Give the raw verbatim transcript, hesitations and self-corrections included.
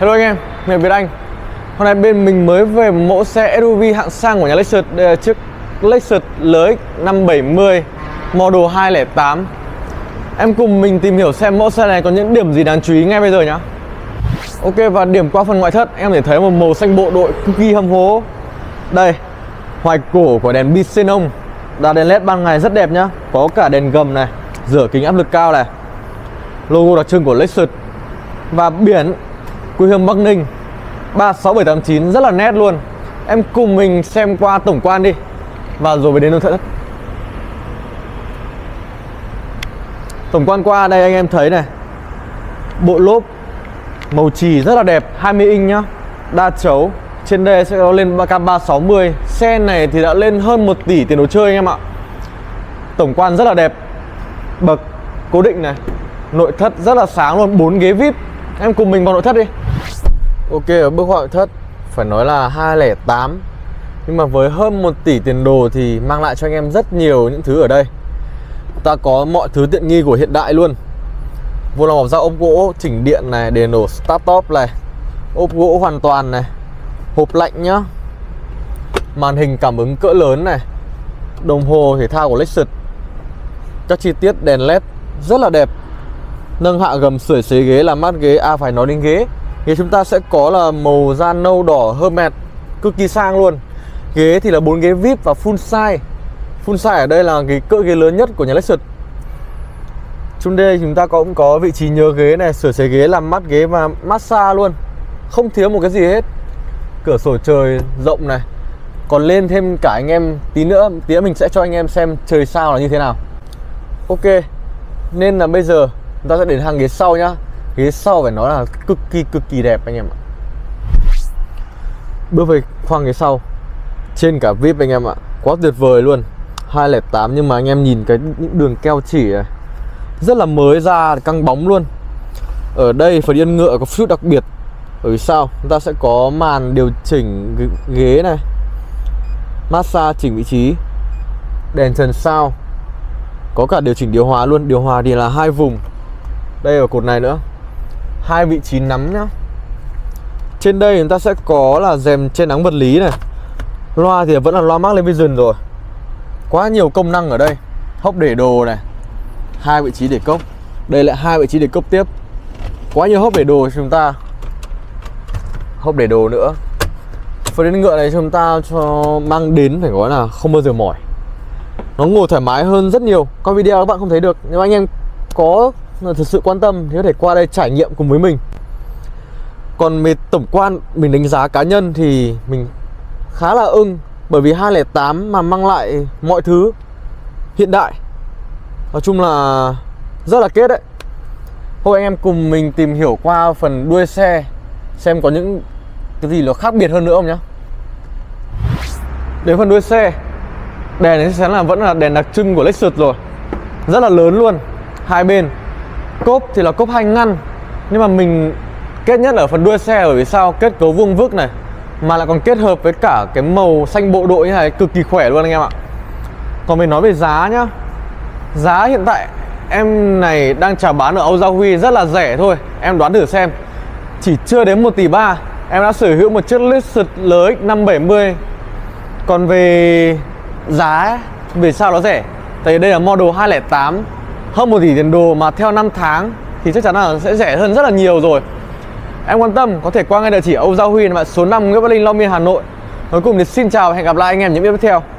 Hello anh em, mình là Việt Anh. Hôm nay bên mình mới về một mẫu xe ét u vê hạng sang của nhà Lexus. Đây là chiếc Lexus lờ ích năm bảy mươi model hai không tám. Em cùng mình tìm hiểu xem mẫu xe này có những điểm gì đáng chú ý ngay bây giờ nhá. Ok, và điểm qua phần ngoại thất, em có thể thấy một màu xanh bộ đội cực kỳ hầm hố. Đây, hoài cổ của đèn bi xenon, là đèn led ban ngày rất đẹp nhá. Có cả đèn gầm này, rửa kính áp lực cao này, logo đặc trưng của Lexus. Và biển quê hương Bắc Ninh ba sáu bảy tám chín rất là nét luôn. Em cùng mình xem qua tổng quan đi, và rồi mới đến nội thất. Tổng quan qua đây anh em thấy này, bộ lốp màu chì rất là đẹp, hai mươi inch nhá, đa chấu. Trên đây sẽ có lên cam ba sáu mươi. Xe này thì đã lên hơn một tỷ tiền đồ chơi anh em ạ. Tổng quan rất là đẹp, bậc cố định này, nội thất rất là sáng luôn, bốn ghế vê i pê. Em cùng mình vào nội thất đi. Ok, ở bước ngoại thất phải nói là hai không tám, nhưng mà với hơn một tỷ tiền đồ thì mang lại cho anh em rất nhiều những thứ ở đây. Ta có mọi thứ tiện nghi của hiện đại luôn. Vô lăng bọc da ốp gỗ, chỉnh điện này, đèn nổ start top này, ốp gỗ hoàn toàn này, hộp lạnh nhá, màn hình cảm ứng cỡ lớn này, đồng hồ thể thao của Lexus, các chi tiết đèn led rất là đẹp. Nâng hạ gầm sưởi xế ghế, làm mát ghế. À, phải nói đến ghế, ghế chúng ta sẽ có là màu da nâu đỏ Hermes, cực kỳ sang luôn. Ghế thì là bốn ghế vê i pê và full size. Full size ở đây là cái cỡ ghế lớn nhất của nhà Lexus. Trong đây chúng ta cũng có vị trí nhớ ghế này, sửa xế ghế, làm mát ghế và massage luôn, không thiếu một cái gì hết. Cửa sổ trời rộng này. Còn lên thêm cả anh em tí nữa, tí nữa mình sẽ cho anh em xem trời sao là như thế nào. Ok, nên là bây giờ chúng ta sẽ đến hàng ghế sau nhá. Ghế sau phải nói là cực kỳ cực kỳ đẹp anh em ạ. Bước về khoang ghế sau, trên cả vê i pê anh em ạ, quá tuyệt vời luôn. Hai không tám, nhưng mà anh em nhìn cái những đường keo chỉ này rất là mới ra, căng bóng luôn. Ở đây phần yên ngựa có chút đặc biệt, bởi vì sao? Chúng ta sẽ có màn điều chỉnh ghế này, massage chỉnh vị trí, đèn trần sao, có cả điều chỉnh điều hòa luôn. Điều hòa thì là hai vùng, đây ở cột này nữa, hai vị trí nắm nhá. Trên đây chúng ta sẽ có là rèm che nắng vật lý này. Loa thì vẫn là loa Mark Levinson rồi, quá nhiều công năng ở đây. Hốc để đồ này, hai vị trí để cốc, đây lại hai vị trí để cốc tiếp, quá nhiều hốc để đồ cho chúng ta. Hốc để đồ nữa. Phần đến ngựa này chúng ta cho mang đến phải nói là không bao giờ mỏi, nó ngồi thoải mái hơn rất nhiều. Qua video các bạn không thấy được, nếu anh em có thực sự quan tâm thì có thể qua đây trải nghiệm cùng với mình. Còn về tổng quan, mình đánh giá cá nhân thì mình khá là ưng, bởi vì hai không tám mà mang lại mọi thứ hiện đại, nói chung là rất là kết đấy. Thôi anh em cùng mình tìm hiểu qua phần đuôi xe, xem có những cái gì nó khác biệt hơn nữa không nhá. Đến phần đuôi xe, đèn này chắc chắn là vẫn là đèn đặc trưng của Lexus rồi, rất là lớn luôn. Hai bên cốp thì là cốp hai ngăn, nhưng mà mình kết nhất ở phần đuôi xe, bởi vì sao? Kết cấu vuông vức này, mà lại còn kết hợp với cả cái màu xanh bộ đội như này, cực kỳ khỏe luôn anh em ạ. Còn mình nói về giá nhá, giá hiện tại em này đang chào bán ở Âu Gia Huy rất là rẻ thôi. Em đoán thử xem, chỉ chưa đến một tỷ ba em đã sở hữu một chiếc Lexus lờ ích năm bảy mươi. Còn về giá ấy, vì sao nó rẻ? Tại vì đây là model hai không tám, hơn một tỷ tiền đồ, mà theo năm tháng thì chắc chắn là sẽ rẻ hơn rất là nhiều rồi. Em quan tâm có thể qua ngay địa chỉ Âu Gia Huy, số năm Nguyễn Văn Linh, Long Biên, Hà Nội. Cuối cùng thì xin chào và hẹn gặp lại anh em những video tiếp theo.